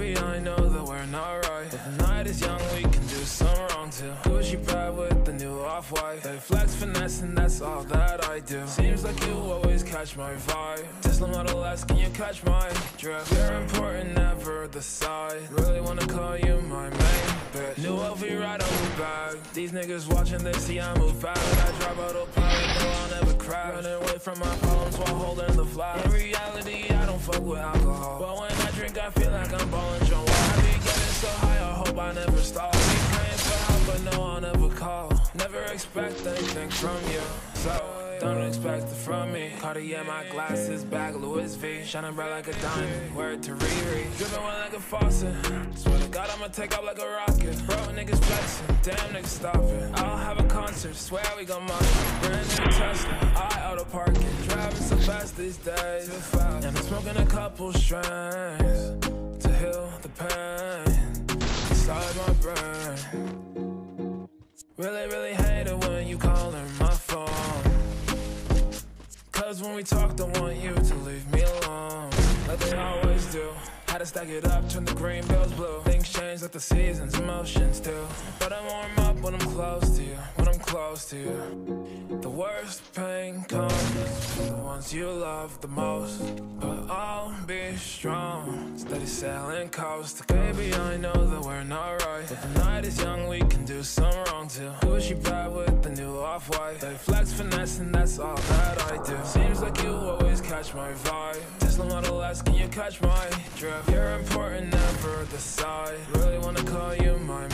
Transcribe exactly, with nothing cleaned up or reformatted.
Baby, I know that we're not right, but the night is young, we can do some wrong too. Gucci bag with the new off-white, they flex finesse and that's all that I do. Seems like you always catch my vibe. Tesla Model S, can you catch my drift? You're important, never the side. Really wanna call you my main bitch. New L V right on the bag. These niggas watching, they see I move fast. I drop autopilot, no, I'll never crash. Running away from my problems while holding the flag. In reality, I don't fuck with alcohol, but when I drink, I feel like I'm ballin' John Wall. I be getting so high, I hope I never stop. I be praying for help, but no, I'll never call. Never expect anything from you, so don't expect it from me. Cartier, my glasses, bag Louis V, shining bright like a diamond. Word to Riri, dripping one like a faucet. Swear to God, I'ma take off like a rocket. Bro, niggas flexing, damn niggas stop it. I'll have a concert, swear we gon' march it. Brand new Tesla, I auto park it. Driving so fast these days, too fast. And I'm smoking a couple strands to heal the pain inside my brain. Really, really hate it when you callin' my phone, cause when we talk, don't want you to leave me alone, like they always do. Had to stack it up, turn the green bills blue. Things change like the seasons, emotions do. But I warm up when I'm close to you, when I'm close to you. The worst pain comes from the ones you love the most. But I'll be strong, steady sailing coast to coast. Baby, I know that we're not right, but the night is young, we can do some wrong too. Gucci bag with the new off-white, they flex finesse and that's all that I do. Seems like you always catch my vibe. Tesla Model S, can you catch my drift? You're important, never the side. Really wanna call you my